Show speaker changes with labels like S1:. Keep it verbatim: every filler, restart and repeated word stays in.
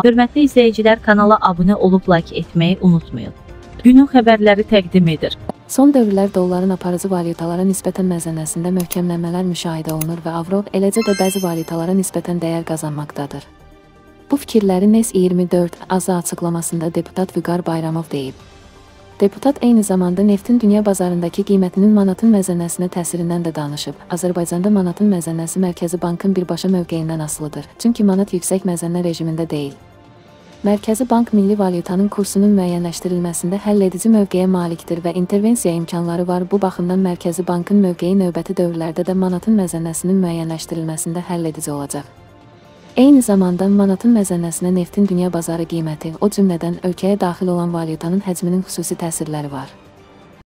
S1: Hörmətli izləyicilər, kanala abunə olub like etməyi unutmayın. Günün xəbərləri təqdim edir.
S2: Son dövrlər dolların aparıcı valyutalara nisbətən məzənnəsində möhkəmlənmələr müşahidə olunur və avro, eləcə də bəzi valyutalara nisbətən dəyər qazanmaqdadır. Bu fikirləri N E S iyirmi dörd azı açıqlamasında deputat Vüqar Bayramov deyib. Deputat eyni zamanda neftin dünya bazarındakı qiymətinin manatın məzənnəsinə təsirindən də danışıb. Azərbaycanda manatın məzənnəsi Mərkəzi Bankın birbaşa mövqeyindən asılıdır, çünki manat yüksək məzənnə rejimində deyil. Mərkəzi Bank milli valyutanın kursunun müəyyənləşdirilməsində həlledici mövqeyə malikdir və intervensiya imkanları var. Bu baxımdan Mərkəzi Bankın mövqeyi növbəti dövrlərdə də manatın məzənnəsinin müəyyənləşdirilməsində həlledici olacaq. Eyni zamanda manatın məzənnəsinə neftin dünya bazarı qiyməti, o cümlədən ölkəyə daxil olan valyutanın həcminin xüsusi təsirləri var.